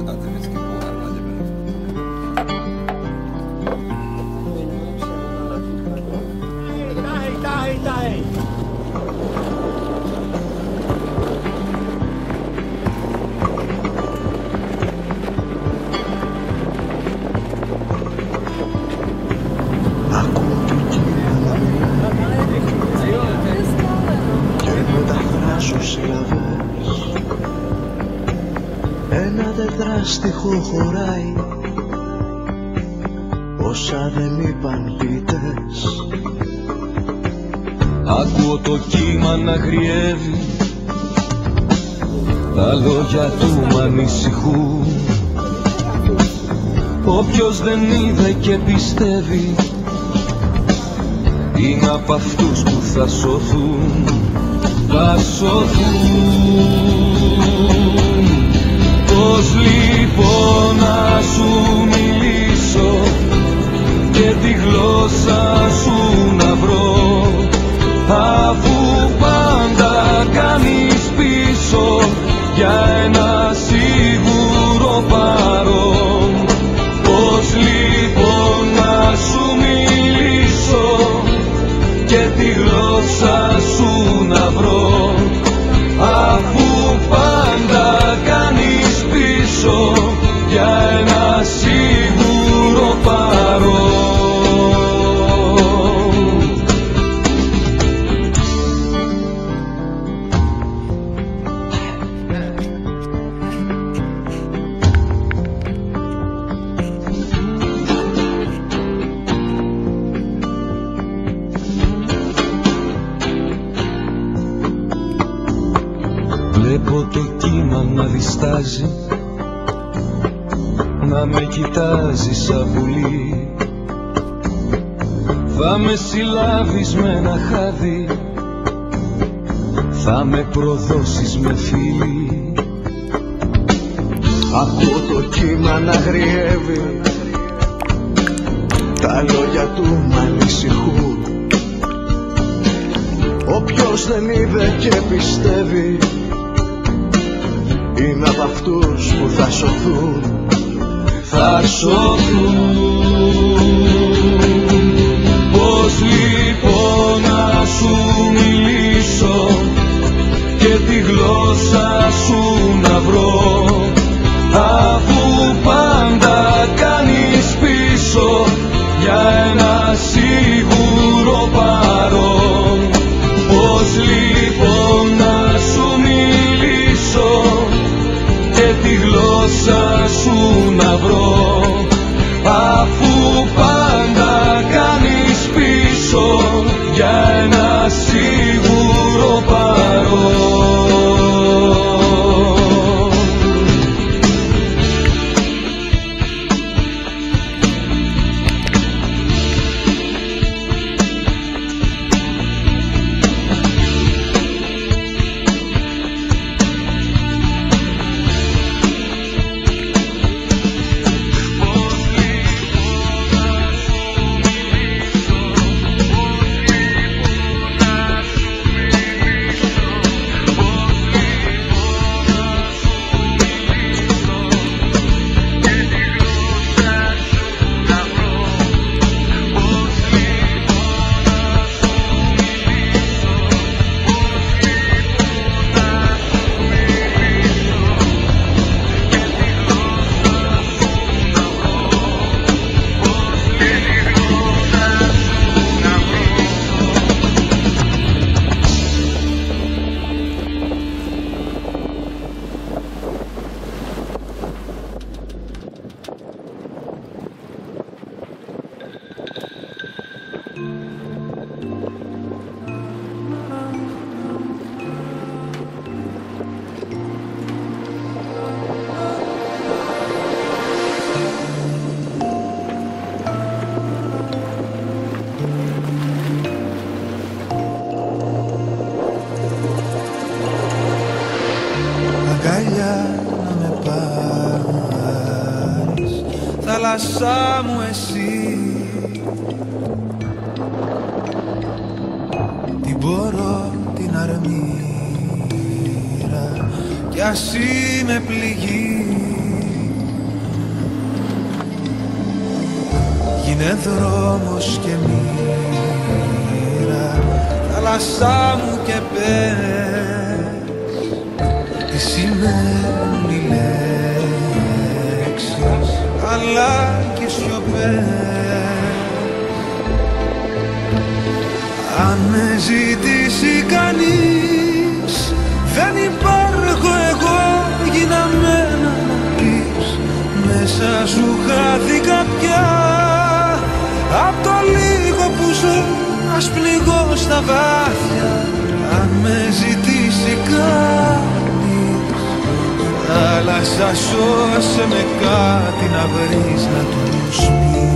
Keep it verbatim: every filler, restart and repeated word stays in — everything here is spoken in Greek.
Στιχό χωράει όσα δεν είπαν ποιητές. Ακούω το κύμα να γριεύει, τα λόγια του μ' ανησυχούν. Όποιος δεν είδε και πιστεύει είναι απ' αυτούς που θα σωθούν. Θα σωθούν. Πώς λοιπόν να σου μιλήσω και τη γλώσσα σου να βρω, αφού πάντα κάνεις πίσω για ένα σίγουρο παρόν. Πώς λοιπόν να σου μιλήσω και τη γλώσσα σου να βρω, αφού πάντα κάνεις πίσω για ένα σίγουρο παρόν. Βλέπω το κύμα να διστάζει, να με κοιτάζει σαν πουλί. Θα με συλλάβεις με ένα χάδι, θα με προδώσεις με φίλη. Ακούω το κύμα να γριεύει, τα λόγια του μ' ανησυχούν. Όποιος δεν είδε και πιστεύει είναι απ' αυτούς που θα σωθούν. Θα σωθούν. Πώς λοιπόν να σου μιλήσω και τη γλώσσα σου να βρω, αφού πάντα κάνεις πίσω για ένα σίγουρο παρόν. Πώς λοιπόν να σου μιλήσω και τη γλώσσα σου να βρω, αφού πάντα κάνεις πίσω για ένα σίγουρο παρόν. θάλασσά μου εσύ. Τι μπορώ την αρμύρα κι ας είμαι πληγή. είναι δρόμος και μοίρα, θάλασσά μου και πες τι σημαίνουν οι λέξεις αλλά και σιωπές. Αν με ζητήσει κανείς, δεν υπάρχω εγώ για μένα να πεις. Μέσα σου χάθηκα πια, απ' το λίγο που ζω ας πνιγώ στα βάθια. Αν με ζητήσει κανείς, θάλασσα σώσε με κάτι να βρεις να του σπίσεις.